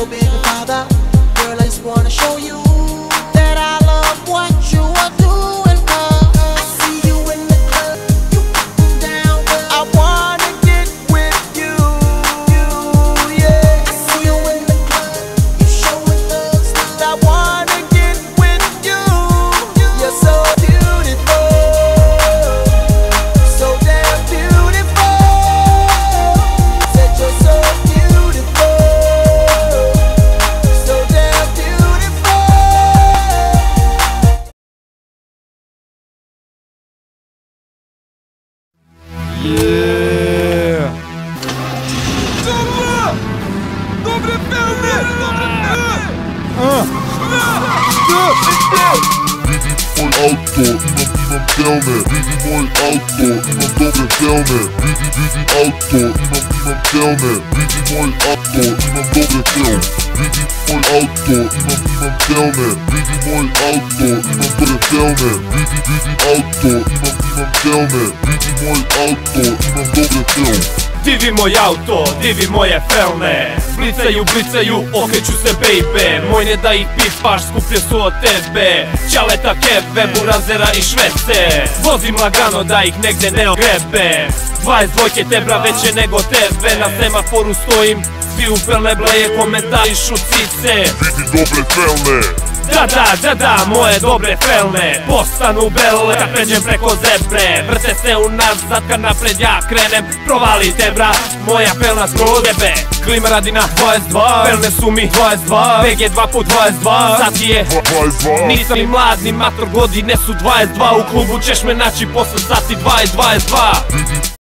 your big father. Girl, I just wanna show you that I love what you are doing, cause I see you in the club, you getting down, girl. I wanna get with you, yeah. I see you in the club, you showing thugs love. I wanna get with you, you're so beautiful, so damn beautiful. Said you're so beautiful, so damn beautiful. Yeah. Dobre pełne! Vidi mój auto, imam pełne. Vidi mój auto, imam dobre pełne. Vidi auto, imam pełne. Vidi mój auto, imam dobre pełne. Vidi mój auto, imam pełne. Vidi mój auto, imam dobre pełne. Vidi auto, imam pełne. Vidi mój auto, imam dobre pełne. Divi moj auto, divi moje felne. Blicaju, okreću se baby. Moj ne da ih pipaš, skuplje su od tebe. Ćaleta, keve, burazera i švece. Vozim lagano da ih negde ne ogrebe. 22 tebra veće nego tebe. Na semaforu stojim, svi u felne bleje komentarišu cice. Vidi dobre felne. Da, moje dobre felne postanu bele kad pređem preko zebre. Vrte se unazad kad napred ja krenem. Provali te brat, moja felna skroz jebe. Klima radi na 22, felne su mi 22. BG 2x22, sad je 22. Nisam ni mlad ni mator, godine su 22. U klubu ćeš me naći posle sati 22.